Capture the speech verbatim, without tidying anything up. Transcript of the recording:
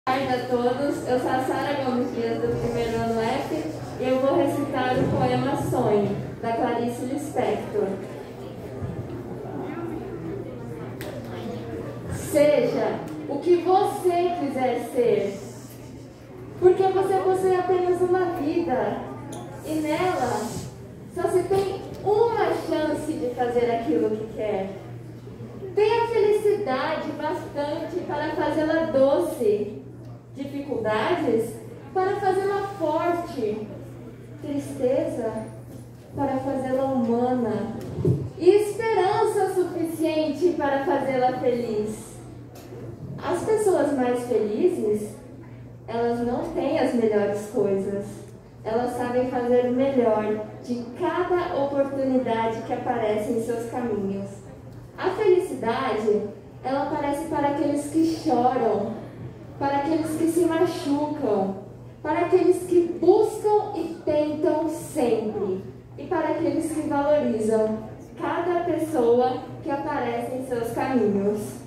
Boa tarde a todos, eu sou a Sara Gomes Dias do primeiro ano F e eu vou recitar o poema Sonho, da Clarice Lispector. Seja o que você quiser ser, porque você possui apenas uma vida e nela só se tem uma chance de fazer aquilo que quer. Tenha felicidade bastante para fazê-la doce, dificuldades para fazê-la forte, tristeza para fazê-la humana e esperança suficiente para fazê-la feliz. As pessoas mais felizes, elas não têm as melhores coisas. Elas sabem fazer o melhor de cada oportunidade que aparece em seus caminhos. A felicidade, ela aparece para aqueles que choram, para aqueles que se machucam, para aqueles que buscam e tentam sempre, e para aqueles que valorizam cada pessoa que aparece em seus caminhos.